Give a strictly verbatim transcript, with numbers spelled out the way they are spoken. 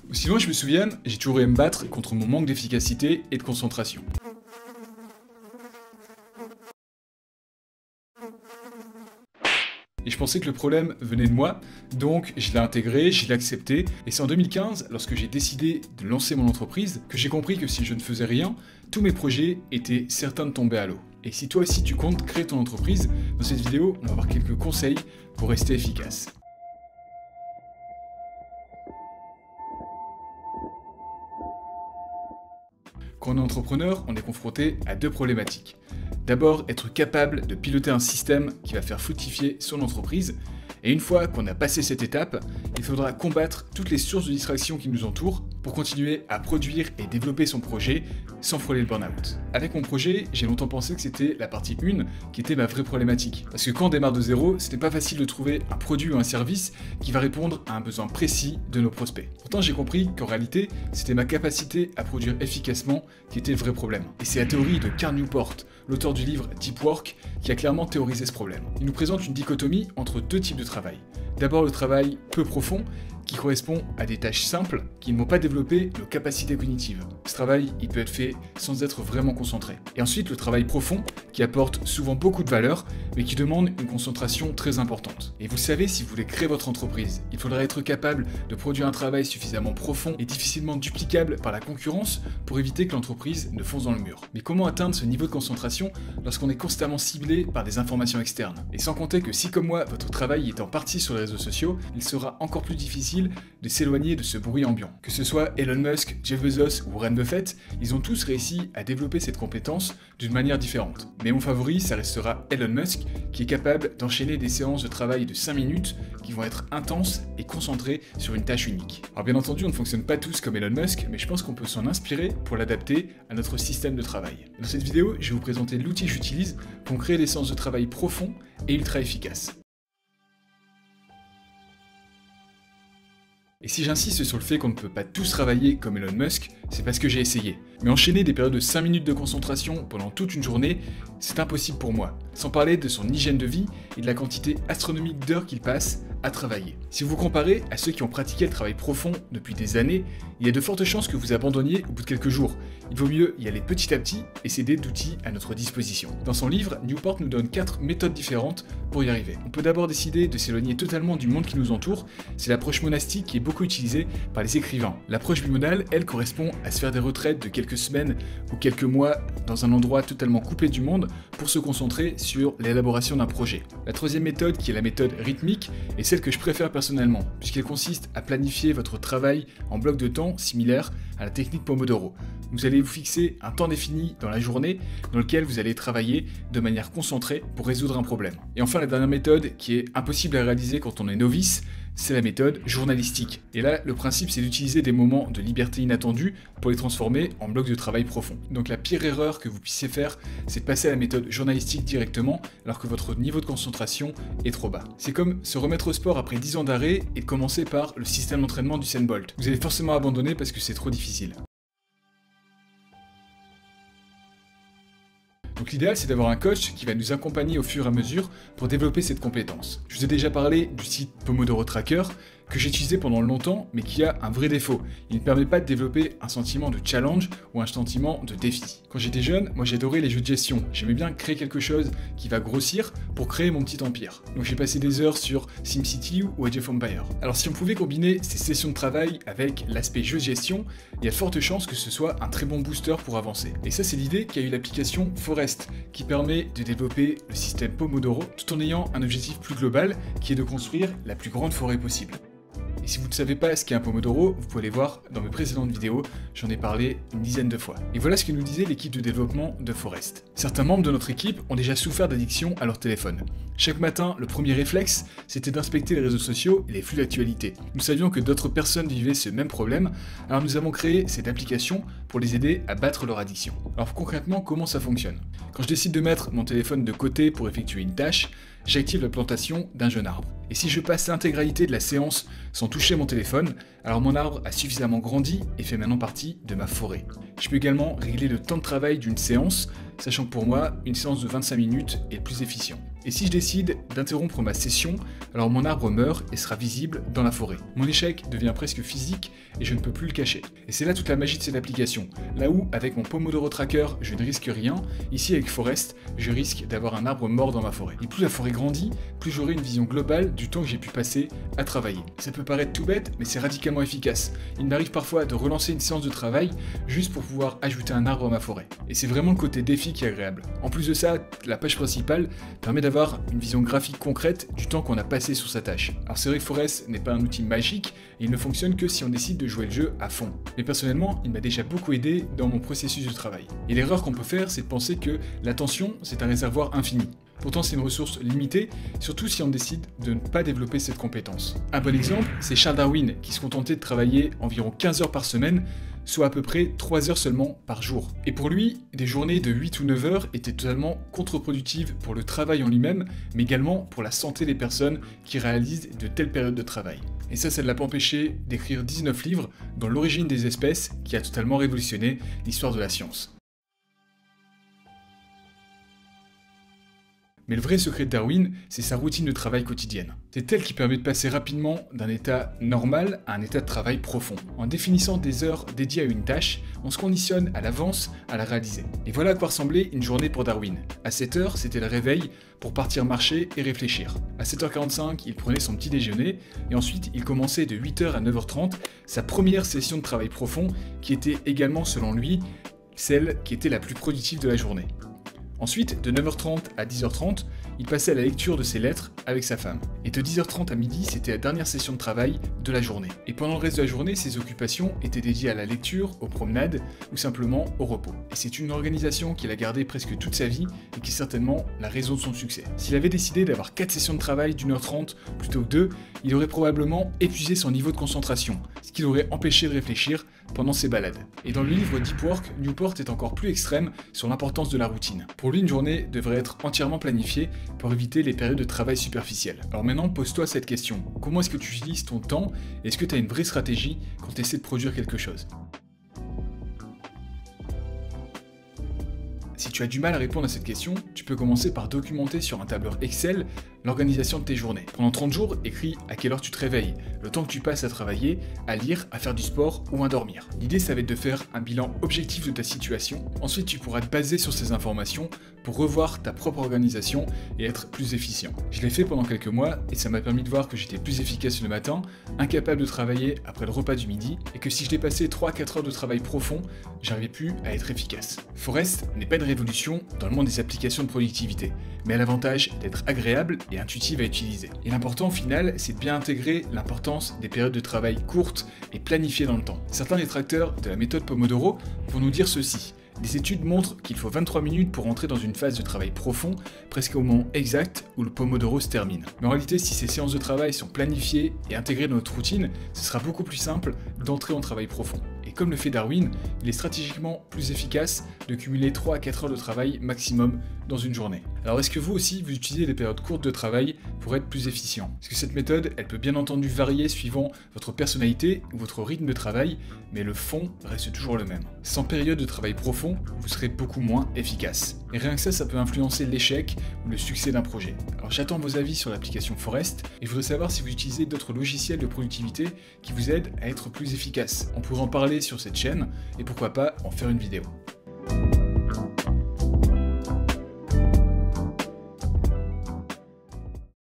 Aussi loin je me souvienne, j'ai toujours aimé me battre contre mon manque d'efficacité et de concentration. Et je pensais que le problème venait de moi, donc je l'ai intégré, je l'ai accepté, et c'est en deux mille quinze, lorsque j'ai décidé de lancer mon entreprise, que j'ai compris que si je ne faisais rien, tous mes projets étaient certains de tomber à l'eau. Et si toi aussi tu comptes créer ton entreprise, dans cette vidéo, on va voir quelques conseils pour rester efficace. Quand on est entrepreneur, on est confronté à deux problématiques. D'abord, être capable de piloter un système qui va faire fructifier son entreprise. Et une fois qu'on a passé cette étape, il faudra combattre toutes les sources de distraction qui nous entourent pour continuer à produire et développer son projet sans frôler le burn-out. Avec mon projet, j'ai longtemps pensé que c'était la partie un qui était ma vraie problématique. Parce que quand on démarre de zéro, ce n'est pas facile de trouver un produit ou un service qui va répondre à un besoin précis de nos prospects. Pourtant, j'ai compris qu'en réalité, c'était ma capacité à produire efficacement qui était le vrai problème. Et c'est la théorie de Cal Newport, l'auteur du livre Deep Work, qui a clairement théorisé ce problème. Il nous présente une dichotomie entre deux types de travail. D'abord le travail peu profond, qui correspond à des tâches simples qui ne vont pas développer nos capacités cognitives. Ce travail, il peut être fait sans être vraiment concentré. Et ensuite, le travail profond, qui apporte souvent beaucoup de valeur, mais qui demande une concentration très importante. Et vous le savez, si vous voulez créer votre entreprise, il faudra être capable de produire un travail suffisamment profond et difficilement duplicable par la concurrence pour éviter que l'entreprise ne fonce dans le mur. Mais comment atteindre ce niveau de concentration lorsqu'on est constamment ciblé par des informations externes? Et sans compter que si, comme moi, votre travail est en partie sur les réseaux sociaux, il sera encore plus difficile de s'éloigner de ce bruit ambiant. Que ce soit Elon Musk, Jeff Bezos ou Warren Buffett, ils ont tous réussi à développer cette compétence d'une manière différente. Mais mon favori, ça restera Elon Musk, qui est capable d'enchaîner des séances de travail de cinq minutes qui vont être intenses et concentrées sur une tâche unique. Alors bien entendu, on ne fonctionne pas tous comme Elon Musk, mais je pense qu'on peut s'en inspirer pour l'adapter à notre système de travail. Dans cette vidéo, je vais vous présenter l'outil que j'utilise pour créer des séances de travail profonds et ultra efficaces. Et si j'insiste sur le fait qu'on ne peut pas tous travailler comme Elon Musk, c'est parce que j'ai essayé. Mais enchaîner des périodes de cinq minutes de concentration pendant toute une journée, c'est impossible pour moi. Sans parler de son hygiène de vie et de la quantité astronomique d'heures qu'il passe à travailler. Si vous vous comparez à ceux qui ont pratiqué le travail profond depuis des années, il y a de fortes chances que vous abandonniez au bout de quelques jours. Il vaut mieux y aller petit à petit et s'aider d'outils à notre disposition. Dans son livre, Newport nous donne quatre méthodes différentes pour y arriver. On peut d'abord décider de s'éloigner totalement du monde qui nous entoure. C'est l'approche monastique qui est beaucoup utilisée par les écrivains. L'approche bimodale, elle, correspond à se faire des retraites de quelques semaines ou quelques mois dans un endroit totalement coupé du monde pour se concentrer sur l'élaboration d'un projet. La troisième méthode, qui est la méthode rythmique, est celle que je préfère personnellement, puisqu'elle consiste à planifier votre travail en blocs de temps similaires à la technique Pomodoro. Vous allez vous fixer un temps défini dans la journée dans lequel vous allez travailler de manière concentrée pour résoudre un problème. Et enfin, la dernière méthode, qui est impossible à réaliser quand on est novice, c'est la méthode journalistique. Et là, le principe, c'est d'utiliser des moments de liberté inattendus pour les transformer en blocs de travail profond. Donc la pire erreur que vous puissiez faire, c'est de passer à la méthode journalistique directement alors que votre niveau de concentration est trop bas. C'est comme se remettre au sport après dix ans d'arrêt et de commencer par le système d'entraînement du Usain Bolt. Vous allez forcément abandonner parce que c'est trop difficile. Donc l'idéal, c'est d'avoir un coach qui va nous accompagner au fur et à mesure pour développer cette compétence. Je vous ai déjà parlé du site Pomodoro Tracker, que j'ai utilisé pendant longtemps, mais qui a un vrai défaut. Il ne permet pas de développer un sentiment de challenge ou un sentiment de défi. Quand j'étais jeune, moi j'adorais les jeux de gestion. J'aimais bien créer quelque chose qui va grossir pour créer mon petit empire. Donc j'ai passé des heures sur SimCity ou Age of Empires. Alors si on pouvait combiner ces sessions de travail avec l'aspect jeu de gestion, il y a de fortes chances que ce soit un très bon booster pour avancer. Et ça, c'est l'idée qu'a eu l'application Forest, qui permet de développer le système Pomodoro tout en ayant un objectif plus global qui est de construire la plus grande forêt possible. Et si vous ne savez pas ce qu'est un Pomodoro, vous pouvez aller voir dans mes précédentes vidéos, j'en ai parlé une dizaine de fois. Et voilà ce que nous disait l'équipe de développement de Forest. Certains membres de notre équipe ont déjà souffert d'addiction à leur téléphone. Chaque matin, le premier réflexe, c'était d'inspecter les réseaux sociaux et les flux d'actualité. Nous savions que d'autres personnes vivaient ce même problème, alors nous avons créé cette application pour les aider à battre leur addiction. Alors concrètement, comment ça fonctionne? Quand je décide de mettre mon téléphone de côté pour effectuer une tâche, j'active la plantation d'un jeune arbre. Et si je passe l'intégralité de la séance sans toucher mon téléphone, alors mon arbre a suffisamment grandi et fait maintenant partie de ma forêt. Je peux également régler le temps de travail d'une séance, sachant que pour moi, une séance de vingt-cinq minutes est le plus efficient. Et si je décide d'interrompre ma session, alors mon arbre meurt et sera visible dans la forêt. Mon échec devient presque physique et je ne peux plus le cacher. Et c'est là toute la magie de cette application. Là où, avec mon Pomodoro Tracker, je ne risque rien, ici avec Forest, je risque d'avoir un arbre mort dans ma forêt. Et plus la forêt grandit, plus j'aurai une vision globale du temps que j'ai pu passer à travailler. Ça peut paraître tout bête, mais c'est radicalement efficace. Il m'arrive parfois de relancer une séance de travail juste pour pouvoir ajouter un arbre à ma forêt. Et c'est vraiment le côté défi qui est agréable. En plus de ça, la page principale permet d'avoir une vision graphique concrète du temps qu'on a passé sur sa tâche. Alors c'est vrai que Forest n'est pas un outil magique et il ne fonctionne que si on décide de jouer le jeu à fond. Mais personnellement, il m'a déjà beaucoup aidé dans mon processus de travail. Et l'erreur qu'on peut faire, c'est de penser que l'attention, c'est un réservoir infini. Pourtant, c'est une ressource limitée, surtout si on décide de ne pas développer cette compétence. Un bon exemple, c'est Charles Darwin, qui se contentait de travailler environ quinze heures par semaine, soit à peu près trois heures seulement par jour. Et pour lui, des journées de huit ou neuf heures étaient totalement contre-productives pour le travail en lui-même, mais également pour la santé des personnes qui réalisent de telles périodes de travail. Et ça, ça ne l'a pas empêché d'écrire dix-neuf livres, dont L'origine des espèces, qui a totalement révolutionné l'histoire de la science. Mais le vrai secret de Darwin, c'est sa routine de travail quotidienne. C'est elle qui permet de passer rapidement d'un état normal à un état de travail profond. En définissant des heures dédiées à une tâche, on se conditionne à l'avance à la réaliser. Et voilà à quoi ressemblait une journée pour Darwin. À sept heures, c'était le réveil pour partir marcher et réfléchir. À sept heures quarante-cinq, il prenait son petit déjeuner, et ensuite il commençait de huit heures à neuf heures trente sa première session de travail profond, qui était également, selon lui, celle qui était la plus productive de la journée. Ensuite, de neuf heures trente à dix heures trente, il passait à la lecture de ses lettres avec sa femme. Et de dix heures trente à midi, c'était la dernière session de travail de la journée. Et pendant le reste de la journée, ses occupations étaient dédiées à la lecture, aux promenades ou simplement au repos. Et c'est une organisation qu'il a gardée presque toute sa vie et qui est certainement la raison de son succès. S'il avait décidé d'avoir quatre sessions de travail d'une heure trente plutôt que deux, il aurait probablement épuisé son niveau de concentration, ce qui l'aurait empêché de réfléchir pendant ses balades. Et dans le livre Deep Work, Newport est encore plus extrême sur l'importance de la routine. Pour lui, une journée devrait être entièrement planifiée pour éviter les périodes de travail superficielles. Alors maintenant, pose-toi cette question. Comment est-ce que tu utilises ton temps? Est-ce que tu as une vraie stratégie quand tu essaies de produire quelque chose? Si tu as du mal à répondre à cette question, tu peux commencer par documenter sur un tableur Excel l'organisation de tes journées. Pendant trente jours, écris à quelle heure tu te réveilles, le temps que tu passes à travailler, à lire, à faire du sport ou à dormir. L'idée, ça va être de faire un bilan objectif de ta situation. Ensuite, tu pourras te baser sur ces informations pour revoir ta propre organisation et être plus efficient. Je l'ai fait pendant quelques mois et ça m'a permis de voir que j'étais plus efficace le matin, incapable de travailler après le repas du midi, et que si je dépassais trois à quatre heures de travail profond, j'arrivais plus à être efficace. Forest n'est pas une révolution dans le monde des applications de productivité, mais a l'avantage d'être agréable et intuitive à utiliser. Et l'important au final, c'est de bien intégrer l'importance des périodes de travail courtes et planifiées dans le temps. Certains détracteurs de la méthode Pomodoro vont nous dire ceci. Des études montrent qu'il faut vingt-trois minutes pour entrer dans une phase de travail profond, presque au moment exact où le Pomodoro se termine. Mais en réalité, si ces séances de travail sont planifiées et intégrées dans notre routine, ce sera beaucoup plus simple d'entrer en travail profond. Et comme le fait Darwin, il est stratégiquement plus efficace de cumuler trois à quatre heures de travail maximum dans une journée. Alors est-ce que vous aussi, vous utilisez des périodes courtes de travail pour être plus efficient? Parce que cette méthode, elle peut bien entendu varier suivant votre personnalité ou votre rythme de travail, mais le fond reste toujours le même. Sans période de travail profond, vous serez beaucoup moins efficace. Et rien que ça, ça peut influencer l'échec ou le succès d'un projet. Alors j'attends vos avis sur l'application Forest, et je voudrais savoir si vous utilisez d'autres logiciels de productivité qui vous aident à être plus efficace. On pourrait en parler sur cette chaîne, et pourquoi pas en faire une vidéo.